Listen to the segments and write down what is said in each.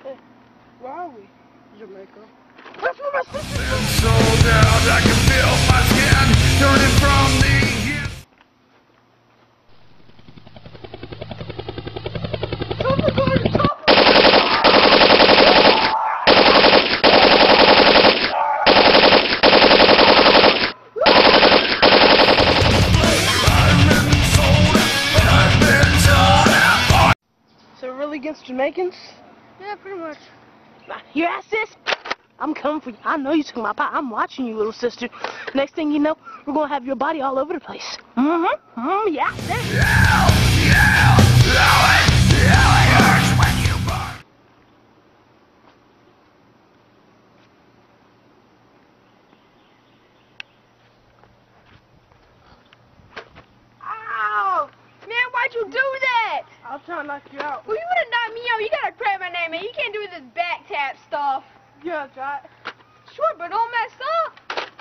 Hey, where are we? Jamaica. That's where my sister's from. Sold out, I can feel my skin turning from the heat. So we're really against Jamaicans? Yeah, pretty much. Nah, you ask this? I'm coming for you. I know you took my pot. I'm watching you, little sister. Next thing you know, we're gonna have your body all over the place. Yeah, sis. It hurts when you burn. Ow! Man, why'd you do that? I'll try to knock you out. Well, you would have knocked me out. You gotta pray my name, man. You can't do this back tap stuff. Yeah, try it. Sure, but don't mess up.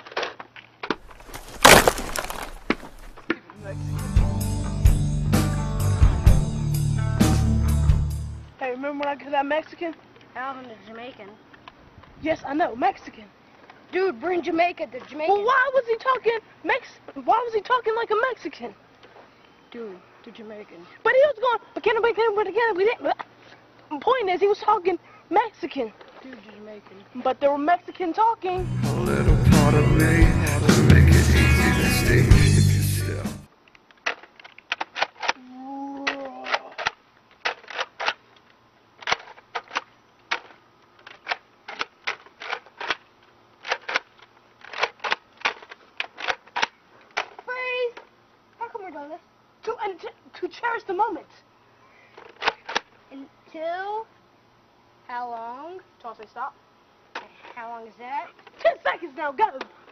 Hey, remember when I got that Mexican? Alvin is Jamaican. Yes, I know, Mexican. Dude, bring Jamaica to Jamaica. Well, why was he talking Why was he talking like a Mexican? Dude, to Jamaican. But he was going, the point is, he was talking Mexican. Dude, to Jamaican. But there were Mexican talking. A little part of me to make it easy to stay if you still. Freeze! How come we're doing this? To cherish the moment. Until... How long? So I say stop. How long is that? 10 seconds now, go.